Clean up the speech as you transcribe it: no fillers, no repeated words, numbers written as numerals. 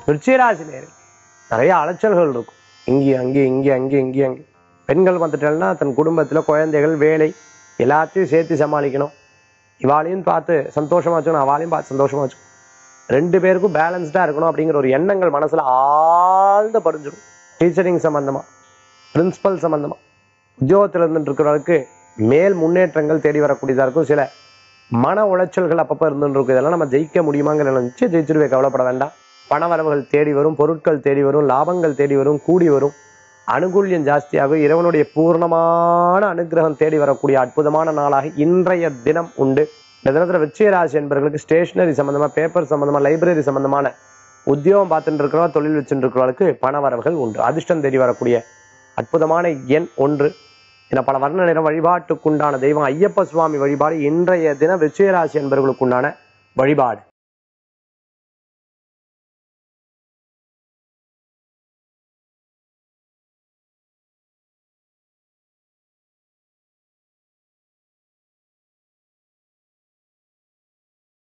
விருச்சிகராசி நேயர்கள் நிறைய அலைச்சல்கள் இருக்கும். இங்கே பெண்கள் வந்துட்டேன்னா தன் குடும்பத்துல குழந்தைகள் வேலை எல்லாத்தையும் சேர்த்து சமாளிக்கணும். இவாளையும் பார்த்து சந்தோஷமா வச்சுக்கணும், அவளையும் பார்த்து சந்தோஷமா வச்சுக்கணும். 2 பேருக்கும் பேலன்ஸ்டா இருக்கணும் அப்படிங்கிற ஒரு எண்ணங்கள் மனசுல ஆழ்ந்த படிஞ்சிடும். டீச்சரிங் சம்பந்தமா, பிரின்சிபல் சம்பந்தமா, உத்தியோகத்தில் இருந்துட்டு இருக்கிறவருக்கு மேல் முன்னேற்றங்கள் தேடி வரக்கூடியதா இருக்கும். சில மன உளைச்சல்கள் அப்பப்போ இருந்துட்டு இருக்கும். இதெல்லாம் நம்ம ஜெயிக்க முடியுமாங்கிற நிச்சயம் ஜெயிச்சிருவே, கவலைப்பட வேண்டாம். பண வரவுகள் தேடி வரும், பொருட்கள் தேடி வரும், லாபங்கள் தேடி வரும், கூடி வரும், அனுகூல்யம் ஜாஸ்தியாகும். இறைவனுடைய பூர்ணமான அனுகிரகம் தேடி வரக்கூடிய அற்புதமான நாளாக இன்றைய தினம் உண்டு. இந்த தினத்துல விருச்சிகராசி என்பவர்களுக்கு ஸ்டேஷனரி சம்பந்தமா, பேப்பர் சம்பந்தமா, லைப்ரரி சம்பந்தமான உத்தியோகம் பார்த்துட்டு இருக்கிறவா, தொழில் வச்சுட்டு இருக்கிறவர்களுக்கு பண வரவுகள் உண்டு. அதிர்ஷ்டம் தேடி வரக்கூடிய அற்புதமான எண் 1. என பல வர்ண நிற வழிபாட்டுக்குண்டான தெய்வம் ஐயப்ப சுவாமி வழிபாடு இன்றைய தினம் விருச்சிகராசி என்பவர்களுக்குண்டான வழிபாடு.